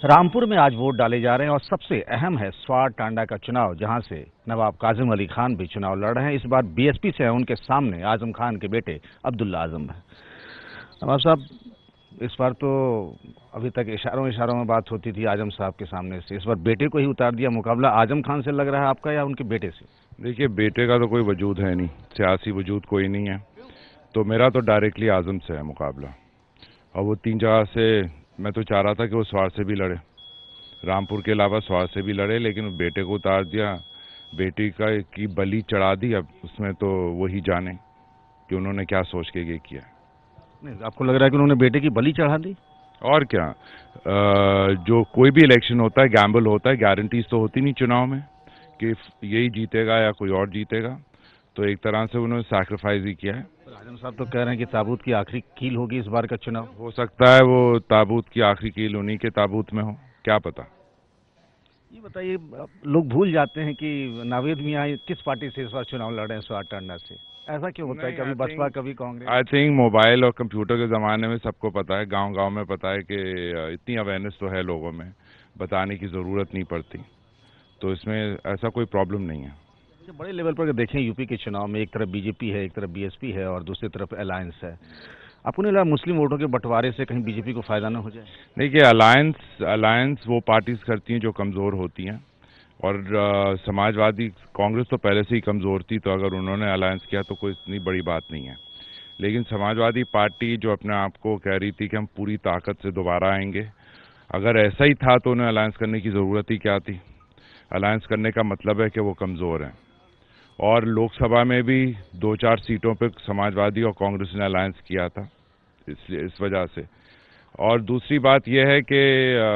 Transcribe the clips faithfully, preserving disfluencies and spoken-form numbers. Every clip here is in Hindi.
रामपुर में आज वोट डाले जा रहे हैं और सबसे अहम है स्वार टांडा का चुनाव, जहां से नवाब काजिम अली खान भी चुनाव लड़ रहे हैं। इस बार बीएसपी से है, उनके सामने आजम खान के बेटे अब्दुल्ला आजम है। नवाब साहब, इस बार तो अभी तक इशारों इशारों में बात होती थी आजम साहब के सामने से, इस बार बेटे को ही उतार दिया। मुकाबला आजम खान से लग रहा है आपका या उनके बेटे से? देखिए, बेटे का तो कोई वजूद है नहीं, सियासी वजूद कोई नहीं है, तो मेरा तो डायरेक्टली आजम से है मुकाबला। और वो तीन जगह से मैं तो चाह रहा था कि वो स्वार से भी लड़े, रामपुर के अलावा स्वार से भी लड़े, लेकिन बेटे को उतार दिया, बेटी का की बलि चढ़ा दी। अब उसमें तो वही जाने कि उन्होंने क्या सोच के ये किया। नहीं, आपको लग रहा है कि उन्होंने बेटे की बलि चढ़ा दी? और क्या, आ, जो कोई भी इलेक्शन होता है गैम्बल होता है, गारंटीज तो होती नहीं चुनाव में कि यही जीतेगा या कोई और जीतेगा, तो एक तरह से उन्होंने सैक्रिफाइस ही किया है। आजम साहब तो कह रहे हैं कि ताबूत की आखिरी कील होगी इस बार का चुनाव। हो सकता है वो ताबूत की आखिरी कील उन्हीं के ताबूत में हो, क्या पता। ये बताइए, लोग भूल जाते हैं कि नावेद मियां किस पार्टी से इस बार चुनाव लड़ रहे हैं, स्वार टांडा से। ऐसा क्यों होता है, कभी बसपा कभी कांग्रेस? आई थिंक मोबाइल और कंप्यूटर के ज़माने में सबको पता है, गांव गांव में पता है कि इतनी अवेयरनेस तो है लोगों में, बताने की ज़रूरत नहीं पड़ती, तो इसमें ऐसा कोई प्रॉब्लम नहीं है। बड़े लेवल पर देखें यूपी के चुनाव में एक तरफ बीजेपी है, एक तरफ बीएसपी है और दूसरी तरफ अलायंस है। आपको नहीं लगा मुस्लिम वोटों के बंटवारे से कहीं बीजेपी को फायदा ना हो जाए? देखिए, अलायंस अलायंस वो पार्टीज करती हैं जो कमज़ोर होती हैं, और आ, समाजवादी कांग्रेस तो पहले से ही कमज़ोर थी, तो अगर उन्होंने अलायंस किया तो कोई इतनी बड़ी बात नहीं है। लेकिन समाजवादी पार्टी जो अपने आप को कह रही थी कि हम पूरी ताकत से दोबारा आएंगे, अगर ऐसा ही था तो उन्हें अलायंस करने की ज़रूरत ही क्या थी। अलायंस करने का मतलब है कि वो कमज़ोर हैं, और लोकसभा में भी दो चार सीटों पर समाजवादी और कांग्रेस ने अलायंस किया था, इसलिए इस वजह से। और दूसरी बात यह है कि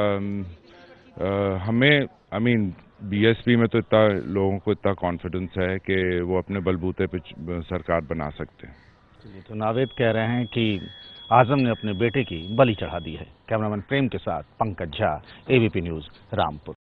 हमें आई मीन बीएसपी में तो इतना लोगों को इतना कॉन्फिडेंस है कि वो अपने बलबूते पे सरकार बना सकते हैं। तो नावेद कह रहे हैं कि आजम ने अपने बेटे की बलि चढ़ा दी है। कैमरामैन प्रेम के साथ पंकज झा, एबीपी न्यूज, रामपुर।